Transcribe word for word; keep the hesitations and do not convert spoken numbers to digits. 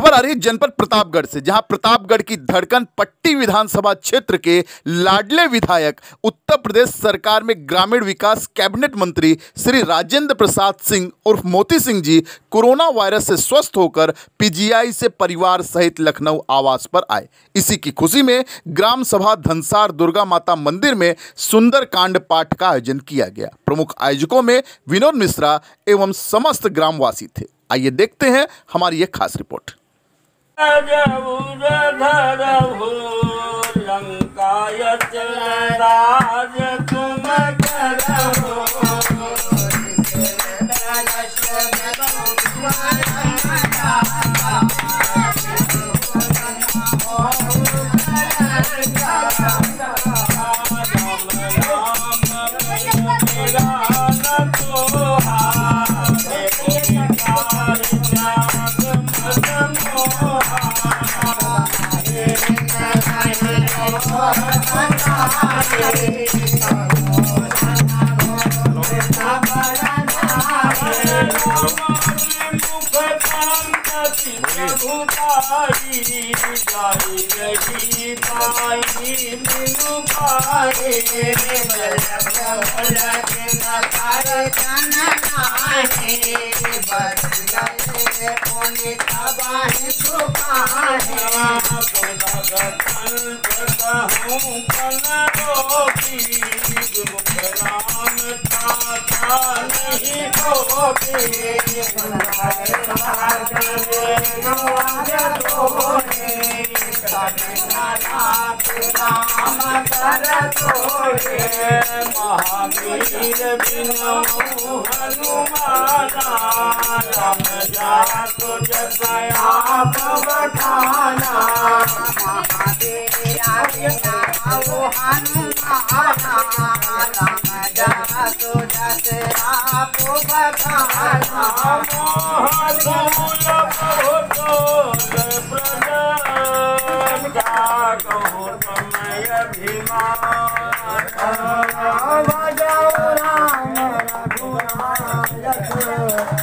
खबर आ रही है जनपद प्रतापगढ़ से, जहां प्रतापगढ़ की धड़कन पट्टी विधानसभा क्षेत्र के लाडले विधायक उत्तर प्रदेश सरकार में ग्रामीण विकास कैबिनेट मंत्री श्री राजेंद्र प्रसाद सिंह उर्फ मोती सिंह जी कोरोना वायरस से स्वस्थ होकर पीजीआई से परिवार सहित लखनऊ आवास पर आए। इसी की खुशी में ग्राम सभा धनसार दुर्गा माता मंदिर में सुंदर कांड पाठ का आयोजन किया गया। प्रमुख आयोजकों में विनोद मिश्रा एवं समस्त ग्रामवासी थे। आइए देखते हैं हमारी ये खास रिपोर्ट। महावीर बिनु हनुमाना राम जातु जसया पवठाना महावीर बिनु हनुमाना राम जातु जसया पवठाना मोहदूल बहुतोल प्रदान जागो तमय अभिमान।